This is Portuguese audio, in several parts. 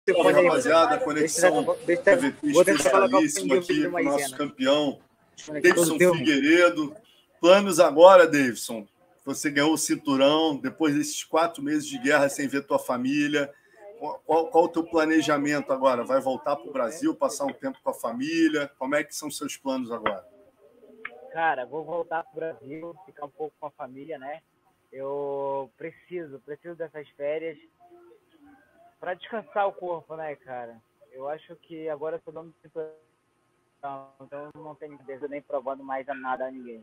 Salve, aí, rapaziada, conexão vou tentar colocar o especialíssima fone aqui de com o nosso maisena. campeão, Todo Davidson teu. Figueiredo. Planos agora, Davidson. Você ganhou o cinturão, depois desses 4 meses de guerra sem ver tua família. Qual o teu planejamento agora? Vai voltar para o Brasil, passar um tempo com a família? Como é que são seus planos agora? Cara, vou voltar pro Brasil, ficar um pouco com a família, né? Eu preciso dessas férias para descansar o corpo, né, cara? Eu acho que agora eu tô dando cinturão, então não tenho dedo nem provando mais a nada a ninguém.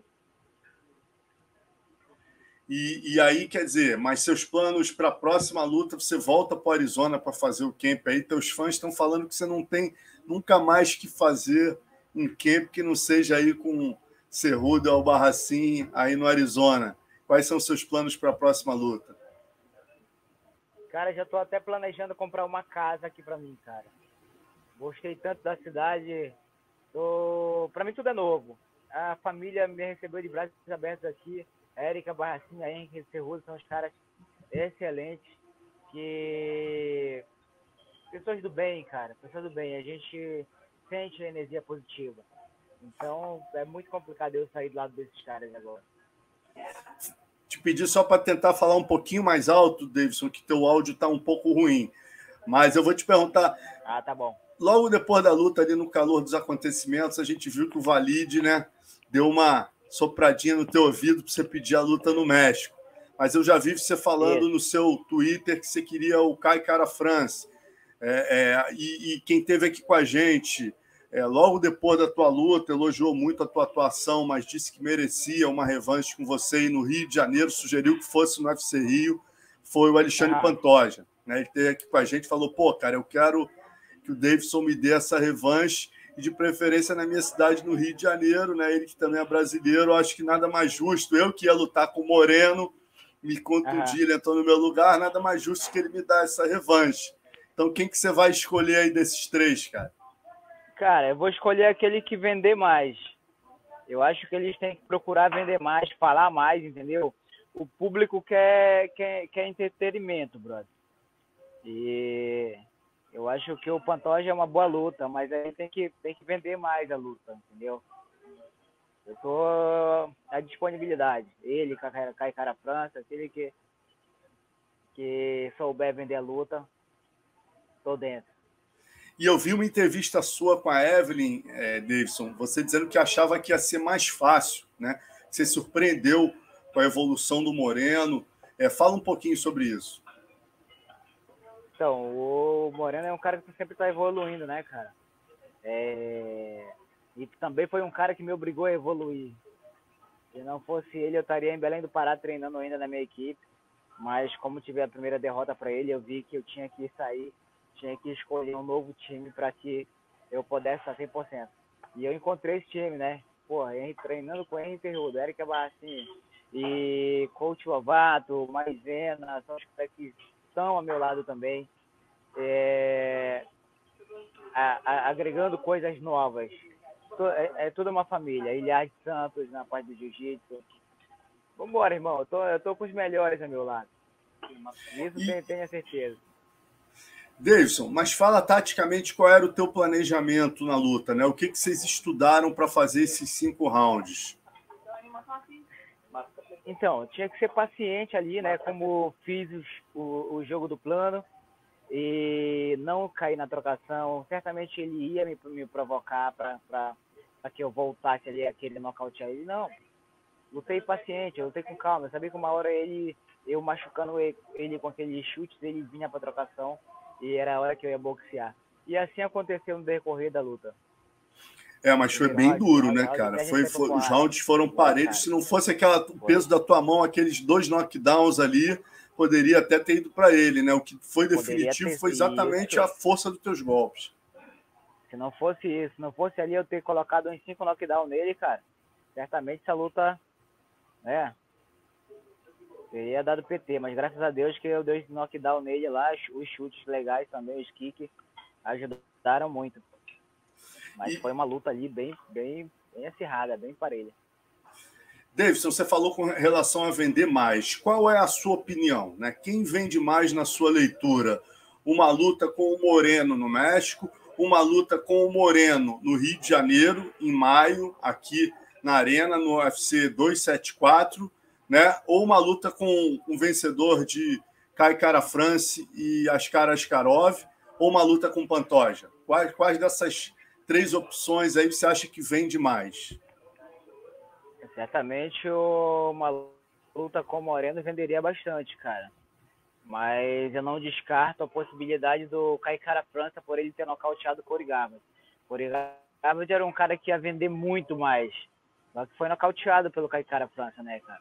E aí, quer dizer, mas seus planos para a próxima luta, você volta para o Arizona para fazer o camp aí. Teus fãs estão falando que você não tem nunca mais que fazer um camp que não seja aí com Cerrudo Albarracín aí no Arizona. Quais são os seus planos para a próxima luta? Cara, já tô até planejando comprar uma casa aqui pra mim, cara. Gostei tanto da cidade. Pra mim tudo é novo. A família me recebeu de braços abertos aqui. Érica, Barracinha, Henrique, Cerrudo são os caras excelentes. Que... Pessoas do bem, cara. Pessoas do bem. A gente sente a energia positiva. Então, é muito complicado eu sair do lado desses caras agora. Te pedir só para tentar falar um pouquinho mais alto, Davidson, que teu áudio está um pouco ruim. Mas eu vou te perguntar... Ah, tá bom. Logo depois da luta, ali no calor dos acontecimentos, a gente viu que o Valide, né, deu uma sopradinha no teu ouvido para você pedir a luta no México. Mas eu já vi você falando no seu Twitter que você queria o Kai Kara France. E quem esteve aqui com a gente, logo depois da tua luta, elogiou muito a tua atuação, mas disse que merecia uma revanche com você e no Rio de Janeiro, sugeriu que fosse no UFC Rio, foi o Alexandre Pantoja. Né? Ele esteve aqui com a gente e falou, pô, cara, eu quero que o Davidson me dê essa revanche, e de preferência na minha cidade, no Rio de Janeiro, né? Ele que também é brasileiro, acho que nada mais justo, eu que ia lutar com o Moreno, me contundir, ele entrou no meu lugar, nada mais justo que ele me dar essa revanche. Então, quem que você vai escolher aí desses 3, cara? Cara, eu vou escolher aquele que vender mais. Eu acho que eles têm que procurar vender mais, falar mais, entendeu? O público quer entretenimento, brother. E eu acho que o Pantoja é uma boa luta, mas aí tem que vender mais a luta, entendeu? Eu tô à disponibilidade. Ele, Kai Kara França, aquele que souber vender a luta, tô dentro. E eu vi uma entrevista sua com a Evelyn, Davidson, você dizendo que achava que ia ser mais fácil, né? Você surpreendeu com a evolução do Moreno. Fala um pouquinho sobre isso. Então, o Moreno é um cara que sempre tá evoluindo, né, cara? E também foi um cara que me obrigou a evoluir. Se não fosse ele, eu estaria em Belém do Pará treinando ainda na minha equipe. Mas como tive a primeira derrota para ele, eu vi que eu tinha que sair, tinha que escolher um novo time para que eu pudesse estar 100%. E eu encontrei esse time, né? Porra, treinando com o Henrique Cerrudo, Érica Barracinha e Coach Lovato, Maisena, são os caras que estão ao meu lado também, agregando coisas novas. É tudo uma família. Ilhar Santos na parte do jiu-jitsu. Vambora, irmão. Eu tô com os melhores ao meu lado. Isso tenho certeza. Davidson, mas fala taticamente qual era o teu planejamento na luta, né? O que vocês estudaram para fazer esses 5 rounds? Então, tinha que ser paciente ali, né? Como fiz o jogo do plano e não cair na trocação. Certamente ele ia me provocar para que eu voltasse ali a querer nocautear ele. Não, lutei paciente, eu lutei com calma. Eu sabia que uma hora eu machucando ele com aqueles chutes, ele vinha para trocação e era a hora que eu ia boxear. E assim aconteceu no decorrer da luta. Mas foi bem duro, né, cara? Os rounds foram parelhos. Se não fosse o peso da tua mão, aqueles 2 knockdowns ali, poderia até ter ido para ele, né? O que foi definitivo foi exatamente a força dos teus golpes. Se não fosse isso, se não fosse ali eu ter colocado uns 5 knockdowns nele, cara, certamente essa luta, teria dado PT. Mas graças a Deus que eu dei knockdown nele lá, os chutes legais também, os kicks, ajudaram muito. Mas foi uma luta ali bem acirrada, bem parelha. Davidson, você falou com relação a vender mais. Qual é a sua opinião, né? Quem vende mais na sua leitura? uma luta com o Moreno no México, uma luta com o Moreno no Rio de Janeiro, em maio, aqui na Arena, no UFC 274, né? Ou uma luta com um vencedor de Kai Kara-France e Askar Askarov, ou uma luta com Pantoja? Quais dessas 3 opções aí você acha que vende mais? Certamente uma luta com o Moreno venderia bastante, cara. Mas eu não descarto a possibilidade do Kai Kara-France por ele ter nocauteado o Corey Garvin. Corey Garvin era um cara que ia vender muito mais. Só que foi nocauteado pelo Kai Kara-France, né, cara?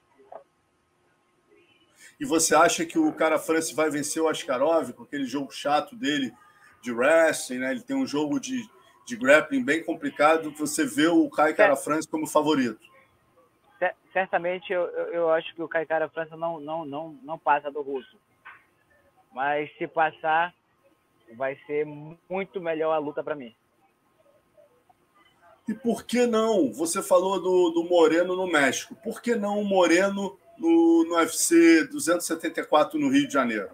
E você acha que o Kara-France vai vencer o Askarov com aquele jogo chato dele de wrestling, né? Ele tem um jogo de grappling bem complicado. Você vê o Kai Kara-France como favorito? Certamente eu acho que o Kai Kara-France não passa do russo. Mas se passar, vai ser muito melhor a luta para mim. E por que não? Você falou do Moreno no México. Por que não o Moreno no UFC 274 no Rio de Janeiro?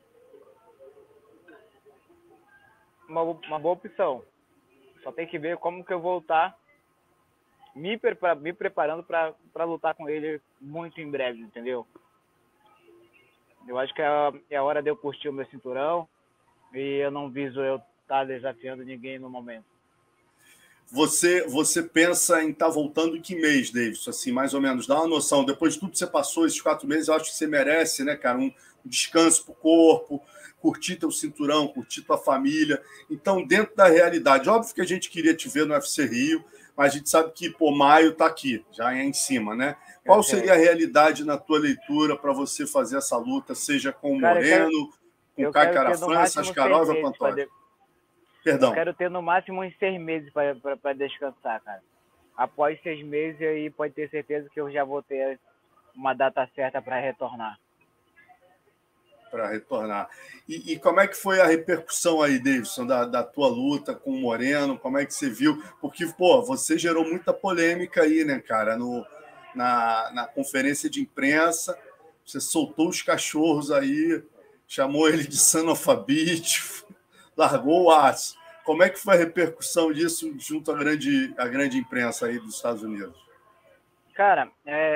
Uma boa opção. Só tem que ver como que eu vou estar me preparando para lutar com ele muito em breve, entendeu? Eu acho que é a hora de eu curtir o meu cinturão e eu não viso eu estar desafiando ninguém no momento. Você pensa em estar voltando em que mês, Davidson? Assim, mais ou menos, dá uma noção. Depois de tudo que você passou, esses 4 meses, eu acho que você merece, né, cara, um descanso para o corpo, curtir teu cinturão, curtir tua família. Então, dentro da realidade, óbvio que a gente queria te ver no UFC Rio, mas a gente sabe que, maio está aqui, já é em cima, né? Qual seria a realidade na tua leitura para você fazer essa luta, seja com o Moreno, com o Kai Kara-France, Askarov ou Pantoja? Perdão. Eu quero ter no máximo uns 6 meses para descansar, cara. Após 6 meses, aí pode ter certeza que eu já vou ter uma data certa para retornar. Para retornar. E como é que foi a repercussão aí, Davidson, da tua luta com o Moreno? Como é que você viu? Porque, você gerou muita polêmica aí, né, cara, na conferência de imprensa. Você soltou os cachorros aí, chamou ele de sanalfabete, largou o aço. Como é que foi a repercussão disso junto à grande imprensa aí dos Estados Unidos? Cara,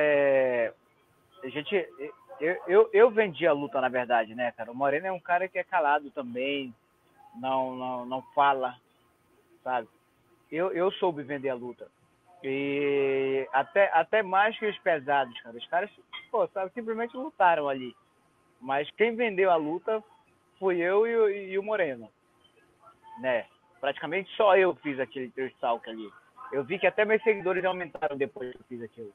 eu vendi a luta, na verdade, né, cara? O Moreno é um cara que é calado também, não fala, sabe? Eu soube vender a luta. E até mais que os pesados, cara. Os caras, sabe, simplesmente lutaram ali. Mas quem vendeu a luta fui eu e o Moreno, né? Praticamente só eu fiz aquele trash talk ali. Eu vi que até meus seguidores aumentaram depois que eu fiz aquilo.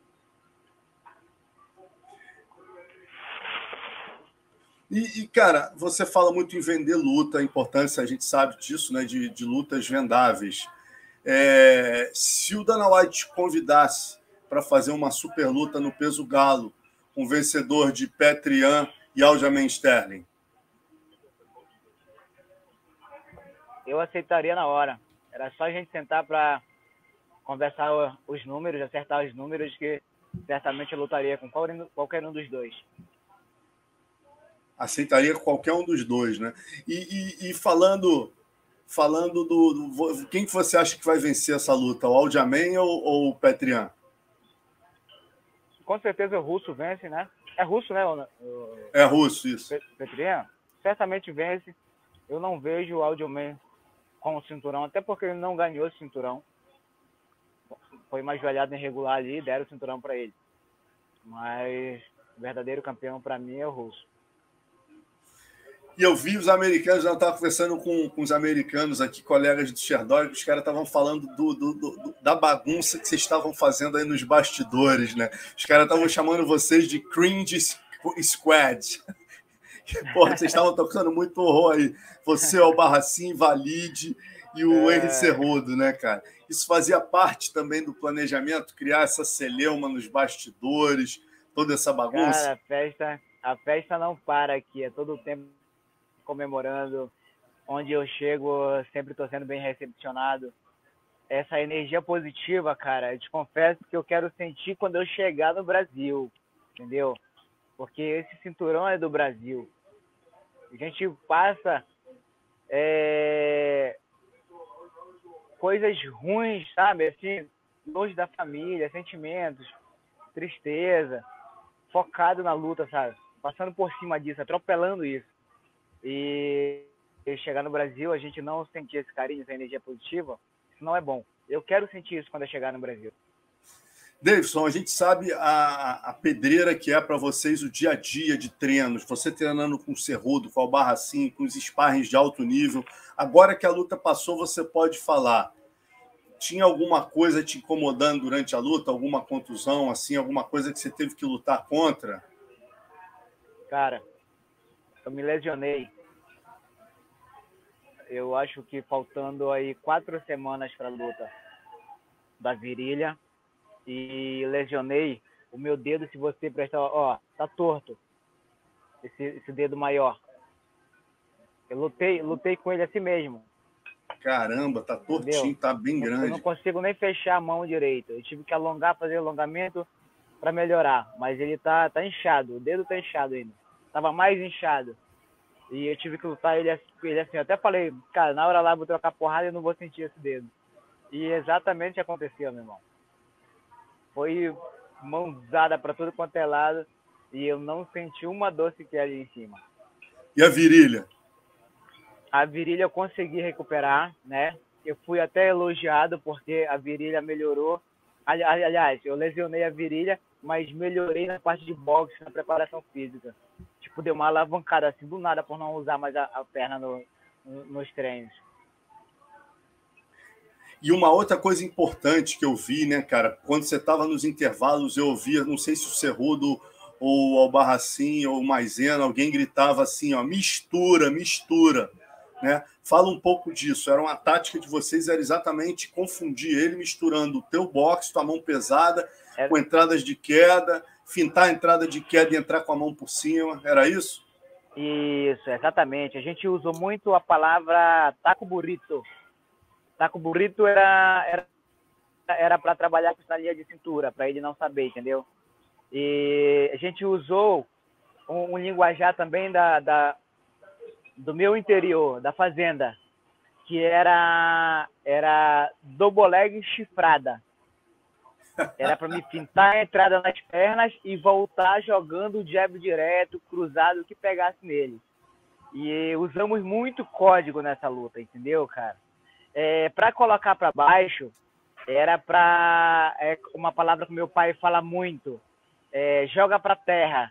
E, cara, você fala muito em vender luta, a importância, a gente sabe disso, né, de lutas vendáveis. Se o Dana White te convidasse para fazer uma super luta no peso galo, com vencedor de Petr Yan e Aljamain Sterling, eu aceitaria na hora. Era só a gente sentar para conversar os números, acertar os números, que certamente eu lutaria com qualquer um dos dois. Aceitaria qualquer um dos dois, né? E falando quem que você acha que vai vencer essa luta? O Aljamain ou o Petr Yan? Com certeza o russo vence, né? É russo, né? É russo, isso. Petr Yan certamente vence. Eu não vejo o Aljamain com o cinturão, até porque ele não ganhou esse cinturão. Foi uma joelhada irregular ali e deram o cinturão para ele. Mas o verdadeiro campeão para mim é o russo. E eu vi os americanos, eu estava conversando com os americanos aqui, colegas do Sherdog, os caras estavam falando da bagunça que vocês estavam fazendo aí nos bastidores, né? Os caras estavam chamando vocês de cringe squad. Porra, vocês estavam tocando muito horror aí. Você, o Barracin, Valide e o Henry Cerrudo, né, cara? Isso fazia parte também do planejamento, criar essa celeuma nos bastidores, toda essa bagunça? Cara, a festa não para aqui, é todo o tempo comemorando. Onde eu chego, sempre estou sendo bem recepcionado. Essa energia positiva, cara, eu te confesso que eu quero sentir quando eu chegar no Brasil, entendeu? Porque esse cinturão é do Brasil. A gente passa coisas ruins, sabe? Assim, longe da família, sentimentos, tristeza, focado na luta, sabe? Passando por cima disso, atropelando isso. E chegar no Brasil, a gente não sentir esse carinho, essa energia positiva, isso não é bom. Eu quero sentir isso quando eu chegar no Brasil. Davidson, a gente sabe a pedreira que é para vocês o dia a dia de treinos, você treinando com o Cerrudo, com o Albarracin, com os sparrings de alto nível. Agora que a luta passou, você pode falar. Tinha alguma coisa te incomodando durante a luta? Alguma contusão, assim, alguma coisa que você teve que lutar contra? Cara, eu me lesionei. Eu acho que faltando aí 4 semanas para a luta da virilha. E lesionei o meu dedo, se você prestar, ó, tá torto. Esse dedo maior. Eu lutei com ele assim mesmo. Caramba, tá tortinho, Entendeu? tá bem grande. Eu não consigo nem fechar a mão direito. Eu tive que alongar, fazer alongamento para melhorar. Mas ele tá inchado, o dedo tá inchado ainda. Tava mais inchado. E eu tive que lutar ele assim. Eu até falei, cara, na hora lá eu vou trocar porrada e eu não vou sentir esse dedo. E exatamente o que aconteceu, meu irmão. Foi mãozada para tudo quanto é lado e eu não senti uma dor sequer ali em cima. E a virilha? A virilha eu consegui recuperar, né? Eu fui até elogiado porque a virilha melhorou. Aliás, eu lesionei a virilha, mas melhorei na parte de boxe, na preparação física. Tipo, deu uma alavancada assim, do nada, por não usar mais a perna nos treinos. E uma outra coisa importante que eu vi, né, cara, quando você estava nos intervalos, eu ouvia, não sei se o Cerrudo ou o Albarracin ou o Maisena, alguém gritava assim, ó, mistura, mistura, né? Fala um pouco disso. Era uma tática de vocês, era exatamente confundir ele misturando o teu boxe, tua mão pesada, com entradas de queda, fintar a entrada de queda e entrar com a mão por cima. Era isso? Isso, exatamente. A gente usou muito a palavra taco burrito. Taco burrito era para trabalhar com essa linha de cintura, para ele não saber, entendeu? E a gente usou um linguajar também do meu interior, da fazenda, que era double leg chifrada. Era para me fintar a entrada nas pernas e voltar jogando o jab direto, cruzado, o que pegasse nele. E usamos muito código nessa luta, entendeu, cara? Para colocar para baixo, era para uma palavra que meu pai fala muito, joga para terra,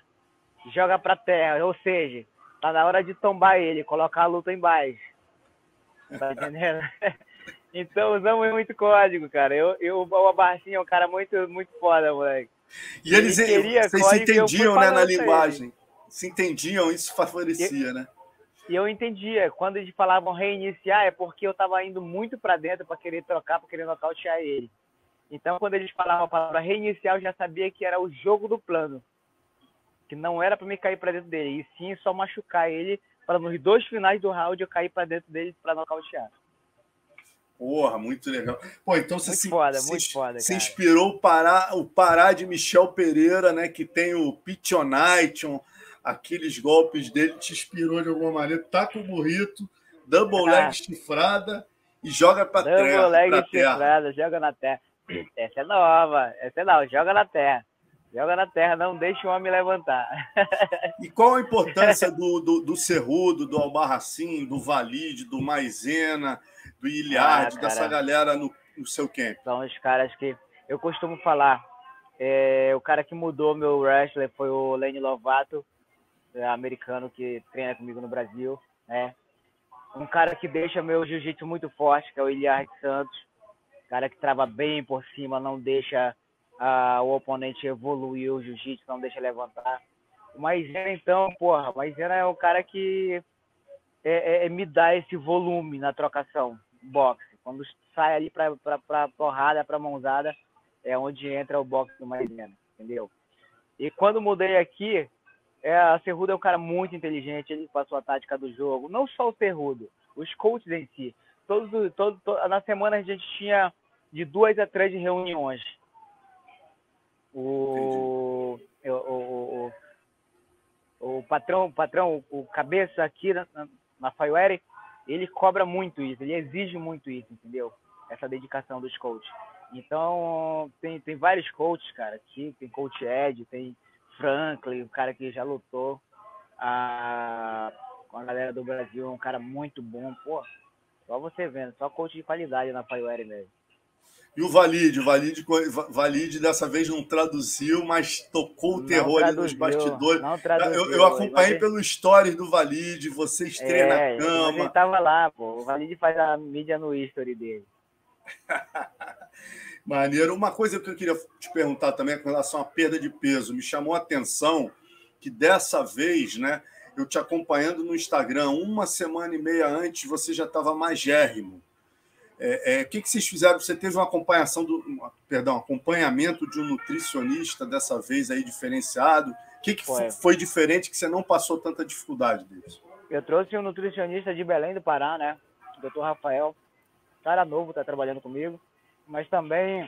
ou seja, tá na hora de tombar ele, colocar a luta embaixo, tá entendendo? Então usamos muito código, cara. O Abarcinho é um cara muito, muito foda, moleque. E eles vocês se entendiam, né, na linguagem, se entendiam, isso favorecia, né? E eu entendia, quando eles falavam reiniciar, é porque eu estava indo muito para dentro para querer trocar, para querer nocautear ele. Então, quando eles falavam a palavra reiniciar, eu já sabia que era o jogo do plano. Que não era para me cair para dentro dele, e sim só machucar ele, para nos 2 finais do round eu cair para dentro dele para nocautear. Porra, muito legal. Pô, então você muito foda, se inspirou o Pará de Michel Pereira, né, que tem o Pichonation, aqueles golpes dele, te inspirou de alguma maneira. Taca o burrito, double leg chifrada e joga para terra. Double leg chifrada, joga na terra. Essa é nova, joga na terra. Joga na terra, não deixa o homem levantar. E qual a importância do Cerrudo, do Albarracin, do Valide, do Maisena, do Iliad, dessa galera no seu camp? São os caras que eu costumo falar. O cara que mudou meu wrestler foi o Lenny Lovato, americano que treina comigo no Brasil, né? Um cara que deixa meu jiu-jitsu muito forte, que é o Iliad Santos. Cara que trava bem por cima, não deixa o oponente evoluir o jiu-jitsu, não deixa levantar. O Maisena, então, porra, o Maisena é o cara que me dá esse volume na trocação, boxe. Quando sai ali pra porrada, pra mãozada, é onde entra o boxe do Maisena, entendeu? E quando mudei aqui, a Cerrudo é um cara muito inteligente, ele passou a tática do jogo. Não só o Cerrudo, os coaches em si. Na semana a gente tinha de 2 a 3 reuniões. O O patrão, o cabeça aqui na Fireware, ele cobra muito isso, ele exige muito isso, entendeu? Essa dedicação dos coaches. Então, tem vários coaches, cara, aqui, tem coach Ed, tem Franklin, o cara que já lutou com a galera do Brasil, é um cara muito bom, pô. Só você vendo, só coach de qualidade na Fireware mesmo. E o Valide dessa vez não traduziu, mas tocou o terror ali nos bastidores. Não traduziu. Eu acompanhei pelo stories do Valide, você estreia na cama. Mas ele tava lá, pô. O Valide faz a mídia no history dele. Maneiro. Uma coisa que eu queria te perguntar também com relação à perda de peso. Me chamou a atenção que dessa vez, né, eu te acompanhando no Instagram, 1 semana e meia antes, você já estava magérrimo. O que vocês fizeram? Você teve uma acompanhamento de um nutricionista dessa vez aí diferenciado? O que foi diferente que você não passou tanta dificuldade deles? Eu trouxe um nutricionista de Belém do Pará, né? O Dr. Rafael. Cara novo, tá trabalhando comigo. Mas também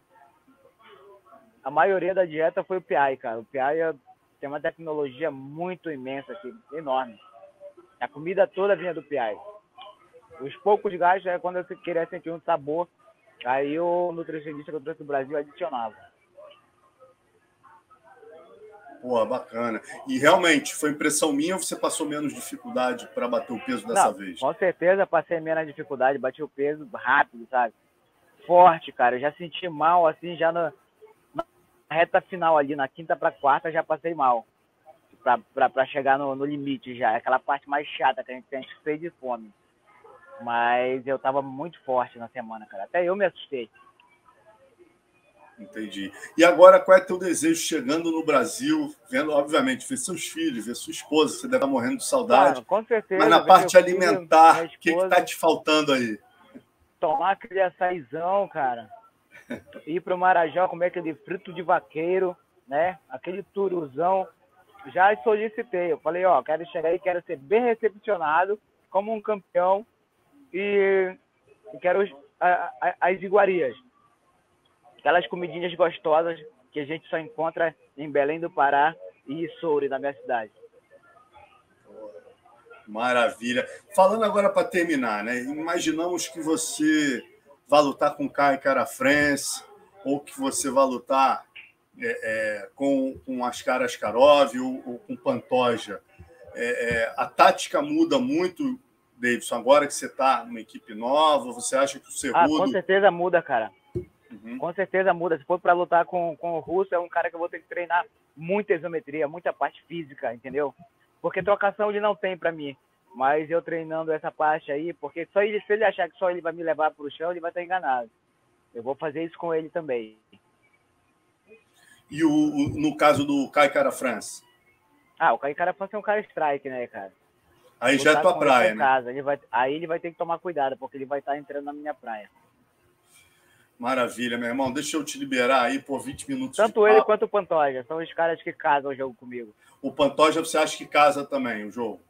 a maioria da dieta foi o PI, cara. O PI tem uma tecnologia muito imensa aqui, enorme. A comida toda vinha do PI. Os poucos gastos é quando eu queria sentir um sabor, aí o nutricionista que eu trouxe do Brasil adicionava. Pô, bacana. E realmente, foi impressão minha ou você passou menos dificuldade para bater o peso dessa vez? Com certeza passei menos dificuldade, bati o peso rápido, sabe? Forte, cara. Eu já senti mal, assim, já na reta final ali, na quinta para quarta, já passei mal. Para chegar no limite já. Aquela parte mais chata que a gente tem cheio de fome. Mas eu tava muito forte na semana, cara. Até eu me assustei. Entendi. E agora, qual é teu desejo chegando no Brasil, vendo, obviamente, ver seus filhos, ver sua esposa, você deve estar morrendo de saudade. Claro, com certeza. Mas na parte alimentar, o que tá te faltando aí? Tomar aquele açaizão, cara. Ir pro Marajó, comer aquele frito de vaqueiro, né? Aquele turuzão. Já solicitei. Eu falei, quero chegar aí, quero ser bem recepcionado, como um campeão. E quero as iguarias. Aquelas comidinhas gostosas que a gente só encontra em Belém do Pará e Soure, na minha cidade. Maravilha. Falando agora para terminar, né? Imaginamos que você vai lutar com Kai Kara-France ou que você vai lutar com Askar Askarov ou com Pantoja. A tática muda muito, Davidson, agora que você está numa equipe nova, você acha que o Cejudo... com certeza muda, cara. Com certeza muda. Se for para lutar com o Russo, é um cara que eu vou ter que treinar muita isometria, muita parte física, entendeu? Porque trocação ele não tem para mim. Mas eu treinando essa parte aí, porque se ele achar que só ele vai me levar para o chão, ele vai estar enganado. Eu vou fazer isso com ele também. E no caso do Kai Kara-France? O Kai Kara-France é um cara strike, né, cara? Aí já é tua praia, né? Aí ele vai ter que tomar cuidado, porque ele vai estar entrando na minha praia. Maravilha, meu irmão. Deixa eu te liberar aí por 20 minutos. Tanto ele quanto o Pantoja. São os caras que casam o jogo comigo. O Pantoja, você acha que casa também o jogo?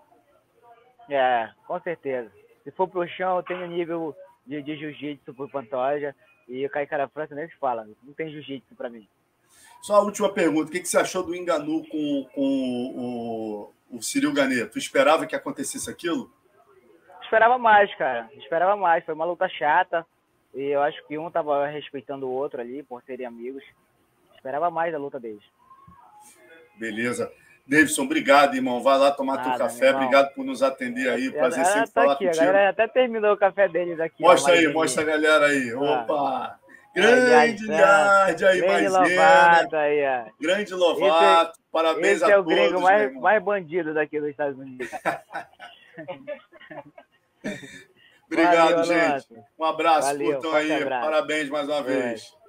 Com certeza. Se for pro chão, eu tenho nível de jiu-jitsu pro Pantoja. E o Kai Kara-France nem se fala. Não tem jiu-jitsu pra mim. Só a última pergunta. O que você achou do Ngannou com o Cyril Gane? Tu esperava que acontecesse aquilo? Esperava mais, cara. Esperava mais. Foi uma luta chata. E eu acho que um tava respeitando o outro ali, por serem amigos. Esperava mais a luta deles. Beleza. Davidson, obrigado, irmão. Vai lá tomar teu café. Obrigado por nos atender aí. Prazer sempre falar aqui, contigo. A galera até terminou o café deles aqui. Mostra aí, mostra a galera aí. Opa! Grande Yard aí, Lovato aí, Grande Lovato. Parabéns a todos. Esse é o gringo mais bandido daqui dos Estados Unidos. Obrigado, gente. Um abraço, curtam aí. Parabéns mais uma vez.